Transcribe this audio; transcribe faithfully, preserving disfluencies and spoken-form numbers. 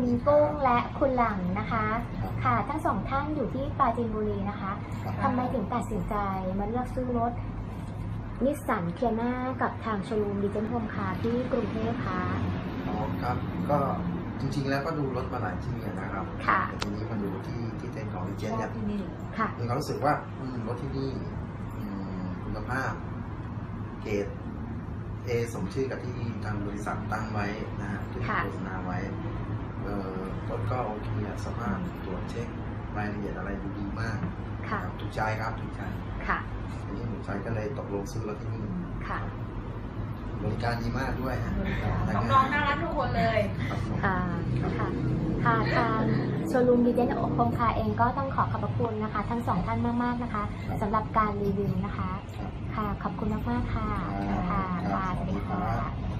คุณกุ้งและคุณหลังนะคะค่ะทั้งสองท่านอยู่ที่ปราจีนบุรีนะคะทำไมถึงตัดสินใจมาเลือกซื้อรถนิสสันเทียน่ากับทางโชว์รูมดิเจนโฮมคาร์ที่กรุงเทพค่ะอ๋อครับก็จริงๆแล้วก็ดูรถมาหลายที่นะครับค่ะแต่ทีนี้มาดูที่ที่เต็นท์ของดิเจนเนี่ยค่ะมีความรู้สึกว่ารถที่นี่คุณภาพเกรดเอสมชื่อกับที่ทางบริษัทตั้งไว้นะฮะที่โฆษณาไว้เอ่อรถก็โอเคสภาพตรวจเช็ครายละเอียดอะไรดูดีมากค่ะถูกใจครับถูกใจค่ะทีนี้ถูกใจก็เลยตกลงซื้อรถที่นี่ค่ะบริการดีมากด้วยฮะน้องๆน่ารักทุกคนเลยค่ะค่ะค่ะทางโชว์รูมดิเจนโฮมคาร์เองก็ต้องขอขอบพระคุณนะคะทั้งสองท่านมากๆนะคะสำหรับการรีวิวนะคะค่ะขอบคุณมากๆค่ะค่ะค่ะสวัสดีค่ะ